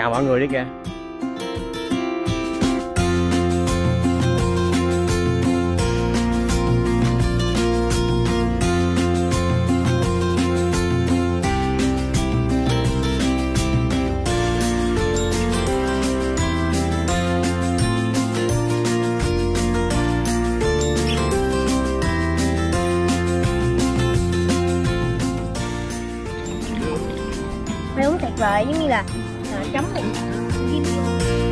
chào mọi người đi kìa. Mấy uống tuyệt vời, giống như là chấm một kim vô.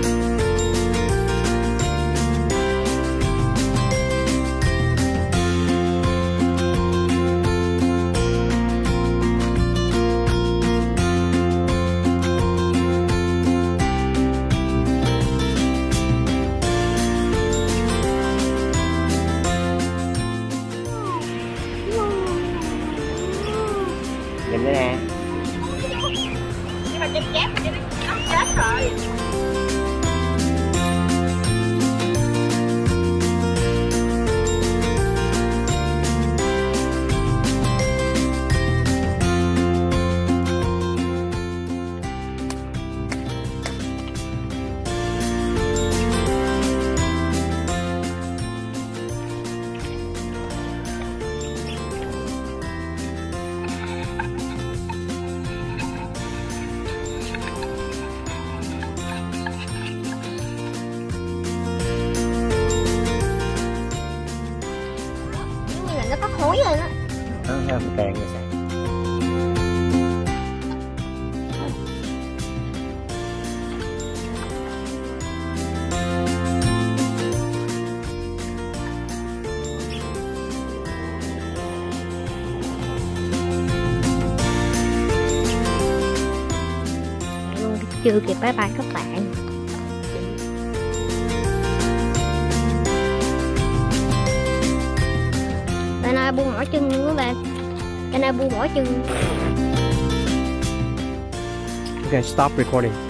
Nhìn đây nè. Nhưng mà chép thì nó chết rồi. Nó có khối lên á. Nó theo càng rồi sao? Chưa kịp bye bye các bạn. Bên này buông mỏi chân luôn các bạn. Bên này buông mỏi chân. Okay, stop recording.